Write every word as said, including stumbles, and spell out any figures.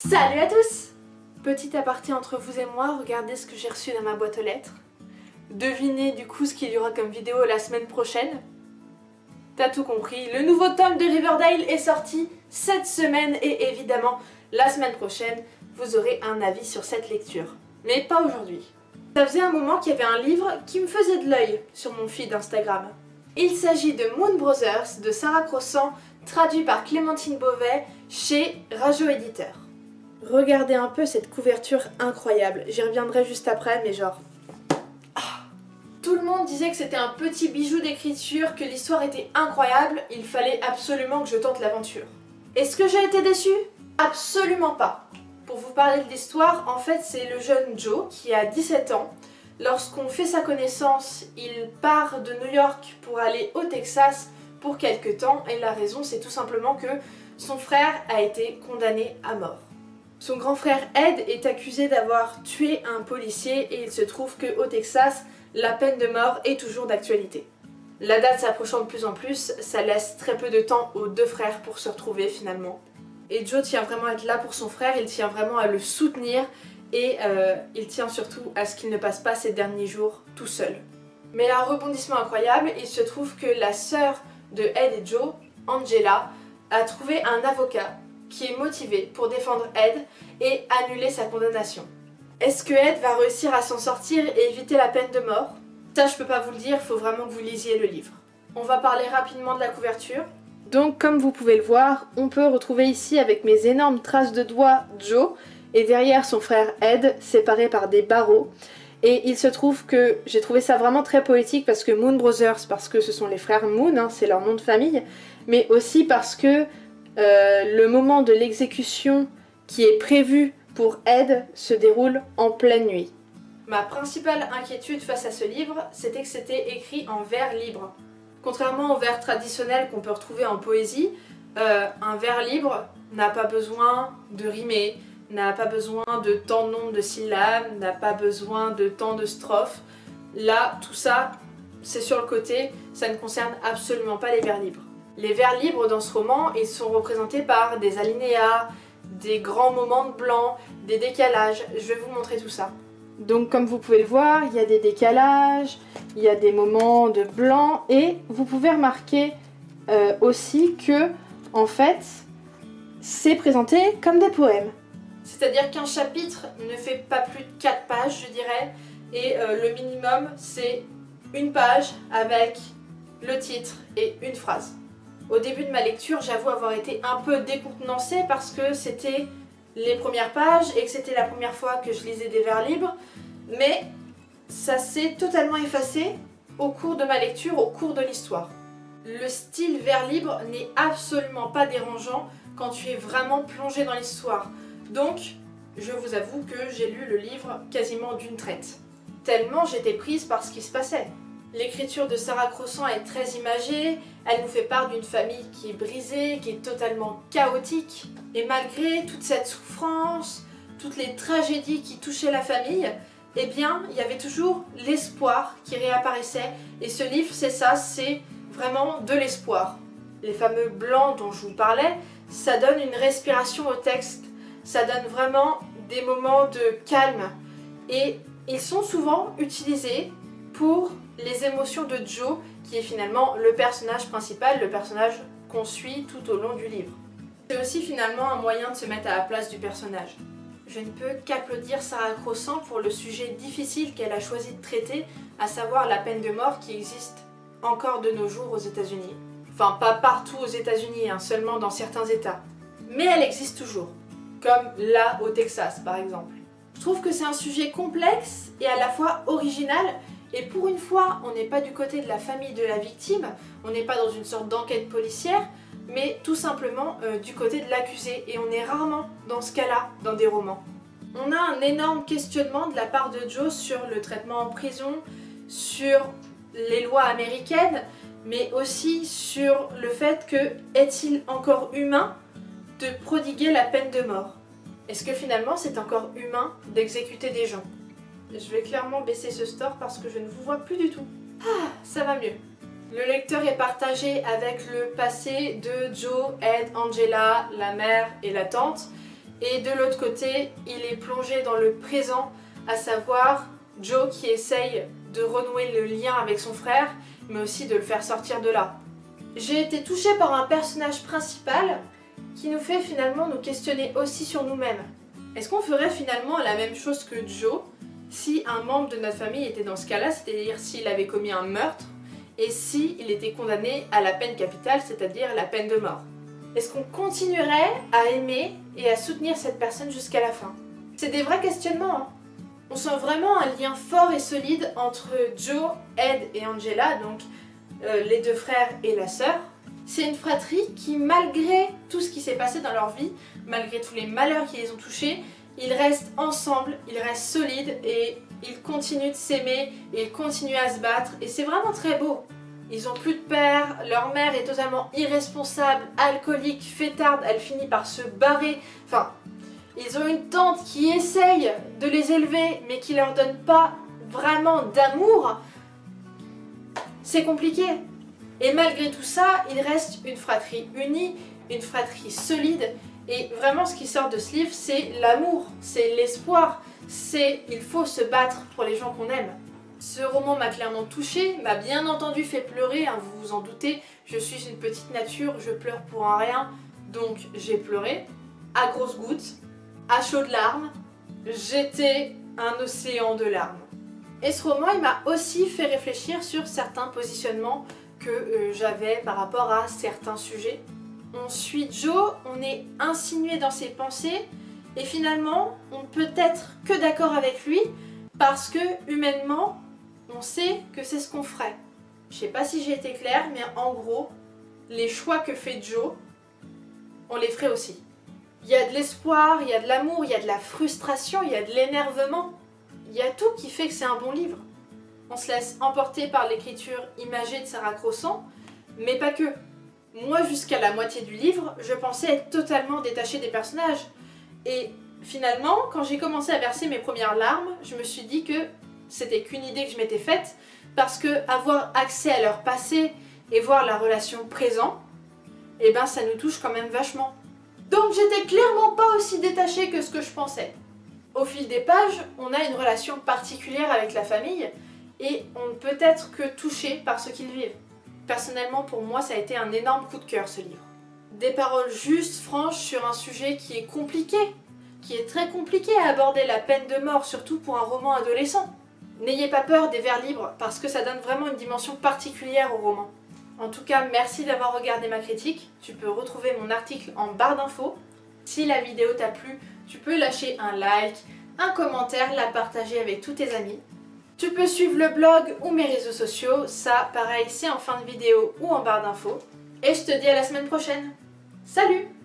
Salut à tous! Petit aparté entre vous et moi, regardez ce que j'ai reçu dans ma boîte aux lettres. Devinez du coup ce qu'il y aura comme vidéo la semaine prochaine. T'as tout compris, le nouveau tome de Riverdale est sorti cette semaine et évidemment la semaine prochaine vous aurez un avis sur cette lecture. Mais pas aujourd'hui. Ça faisait un moment qu'il y avait un livre qui me faisait de l'œil sur mon feed Instagram. Il s'agit de Moon Brothers de Sarah Crossan, traduit par Clémentine Beauvais chez Rajo Éditeur. Regardez un peu cette couverture incroyable, j'y reviendrai juste après mais genre... Ah. Tout le monde disait que c'était un petit bijou d'écriture, que l'histoire était incroyable, il fallait absolument que je tente l'aventure. Est-ce que j'ai été déçue? Absolument pas. Pour vous parler de l'histoire, en fait c'est le jeune Joe qui a dix-sept ans. Lorsqu'on fait sa connaissance, il part de New York pour aller au Texas pour quelques temps et la raison c'est tout simplement que son frère a été condamné à mort. Son grand frère Ed est accusé d'avoir tué un policier et il se trouve qu'au Texas, la peine de mort est toujours d'actualité. La date s'approchant de plus en plus, ça laisse très peu de temps aux deux frères pour se retrouver finalement. Et Joe tient vraiment à être là pour son frère, il tient vraiment à le soutenir et euh, il tient surtout à ce qu'il ne passe pas ses derniers jours tout seul. Mais là, rebondissement incroyable, il se trouve que la sœur de Ed et Joe, Angela, a trouvé un avocat qui est motivé pour défendre Ed et annuler sa condamnation. Est-ce que Ed va réussir à s'en sortir et éviter la peine de mort? Ça je peux pas vous le dire, il faut vraiment que vous lisiez le livre. On va parler rapidement de la couverture. Donc comme vous pouvez le voir, on peut retrouver ici avec mes énormes traces de doigts Joe et derrière son frère Ed, séparés par des barreaux. Et il se trouve que j'ai trouvé ça vraiment très poétique parce que Moon Brothers, parce que ce sont les frères Moon, hein, c'est leur nom de famille, mais aussi parce que Euh, le moment de l'exécution qui est prévu pour Ed se déroule en pleine nuit. Ma principale inquiétude face à ce livre, c'était que c'était écrit en vers libre. Contrairement au vers traditionnel qu'on peut retrouver en poésie, euh, un vers libre n'a pas besoin de rimer, n'a pas besoin de tant de nombre de syllabes, n'a pas besoin de tant de strophes. Là, tout ça, c'est sur le côté, ça ne concerne absolument pas les vers libres. Les vers libres dans ce roman, ils sont représentés par des alinéas, des grands moments de blanc, des décalages. Je vais vous montrer tout ça. Donc comme vous pouvez le voir, il y a des décalages, il y a des moments de blanc et vous pouvez remarquer euh, aussi que, en fait, c'est présenté comme des poèmes. C'est-à-dire qu'un chapitre ne fait pas plus de quatre pages, je dirais, et euh, le minimum c'est une page avec le titre et une phrase. Au début de ma lecture, j'avoue avoir été un peu décontenancée parce que c'était les premières pages et que c'était la première fois que je lisais des vers libres, mais ça s'est totalement effacé au cours de ma lecture, au cours de l'histoire. Le style vers libre n'est absolument pas dérangeant quand tu es vraiment plongé dans l'histoire. Donc, je vous avoue que j'ai lu le livre quasiment d'une traite. Tellement j'étais prise par ce qui se passait. L'écriture de Sarah Crossan est très imagée, elle nous fait part d'une famille qui est brisée, qui est totalement chaotique. Et malgré toute cette souffrance, toutes les tragédies qui touchaient la famille, eh bien, il y avait toujours l'espoir qui réapparaissait. Et ce livre, c'est ça, c'est vraiment de l'espoir. Les fameux blancs dont je vous parlais, ça donne une respiration au texte, ça donne vraiment des moments de calme. Et ils sont souvent utilisés pour les émotions de Joe, qui est finalement le personnage principal, le personnage qu'on suit tout au long du livre. C'est aussi finalement un moyen de se mettre à la place du personnage. Je ne peux qu'applaudir Sarah Crossan pour le sujet difficile qu'elle a choisi de traiter, à savoir la peine de mort qui existe encore de nos jours aux États-Unis. Enfin, pas partout aux États-Unis, hein, seulement dans certains États. Mais elle existe toujours, comme là au Texas par exemple. Je trouve que c'est un sujet complexe et à la fois original. Et pour une fois, on n'est pas du côté de la famille de la victime, on n'est pas dans une sorte d'enquête policière, mais tout simplement euh, du côté de l'accusé. Et on est rarement dans ce cas-là dans des romans. On a un énorme questionnement de la part de Joe sur le traitement en prison, sur les lois américaines, mais aussi sur le fait que est-il encore humain de prodiguer la peine de mort? Est-ce que finalement c'est encore humain d'exécuter des gens? Je vais clairement baisser ce store parce que je ne vous vois plus du tout. Ah, ça va mieux. Le lecteur est partagé avec le passé de Joe, Ed, Angela, la mère et la tante. Et de l'autre côté, il est plongé dans le présent, à savoir Joe qui essaye de renouer le lien avec son frère, mais aussi de le faire sortir de là. J'ai été touchée par un personnage principal qui nous fait finalement nous questionner aussi sur nous-mêmes. Est-ce qu'on ferait finalement la même chose que Joe si un membre de notre famille était dans ce cas-là, c'est-à-dire s'il avait commis un meurtre et s'il était condamné à la peine capitale, c'est-à-dire la peine de mort? Est-ce qu'on continuerait à aimer et à soutenir cette personne jusqu'à la fin? C'est des vrais questionnements, hein. On sent vraiment un lien fort et solide entre Joe, Ed et Angela, donc euh, les deux frères et la sœur. C'est une fratrie qui, malgré tout ce qui s'est passé dans leur vie, malgré tous les malheurs qui les ont touchés, ils restent ensemble, ils restent solides et ils continuent de s'aimer et ils continuent à se battre et c'est vraiment très beau. Ils n'ont plus de père, leur mère est totalement irresponsable, alcoolique, fêtarde, elle finit par se barrer. Enfin, ils ont une tante qui essaye de les élever mais qui leur donne pas vraiment d'amour. C'est compliqué. Et malgré tout ça, il reste une fratrie unie, une fratrie solide. Et vraiment ce qui sort de ce livre, c'est l'amour, c'est l'espoir, c'est il faut se battre pour les gens qu'on aime. Ce roman m'a clairement touchée, m'a bien entendu fait pleurer, hein, vous vous en doutez, je suis une petite nature, je pleure pour un rien, donc j'ai pleuré, à grosses gouttes, à chaudes larmes, j'étais un océan de larmes. Et ce roman, il m'a aussi fait réfléchir sur certains positionnements que euh, j'avais par rapport à certains sujets. On suit Joe, on est insinué dans ses pensées, et finalement, on ne peut être que d'accord avec lui, parce que, humainement, on sait que c'est ce qu'on ferait. Je sais pas si j'ai été claire, mais en gros, les choix que fait Joe, on les ferait aussi. Il y a de l'espoir, il y a de l'amour, il y a de la frustration, il y a de l'énervement. Il y a tout qui fait que c'est un bon livre. On se laisse emporter par l'écriture imagée de Sarah Crossan, mais pas que. Moi, jusqu'à la moitié du livre, je pensais être totalement détachée des personnages. Et finalement, quand j'ai commencé à verser mes premières larmes, je me suis dit que c'était qu'une idée que je m'étais faite, parce que avoir accès à leur passé et voir la relation présent, eh ben ça nous touche quand même vachement. Donc j'étais clairement pas aussi détachée que ce que je pensais. Au fil des pages, on a une relation particulière avec la famille, et on ne peut être que touché par ce qu'ils vivent. Personnellement, pour moi, ça a été un énorme coup de cœur, ce livre. Des paroles justes, franches, sur un sujet qui est compliqué, qui est très compliqué à aborder, la peine de mort, surtout pour un roman adolescent. N'ayez pas peur des vers libres, parce que ça donne vraiment une dimension particulière au roman. En tout cas, merci d'avoir regardé ma critique. Tu peux retrouver mon article en barre d'infos. Si la vidéo t'a plu, tu peux lâcher un like, un commentaire, la partager avec tous tes amis. Tu peux suivre le blog ou mes réseaux sociaux, ça pareil c'est en fin de vidéo ou en barre d'infos. Et je te dis à la semaine prochaine. Salut!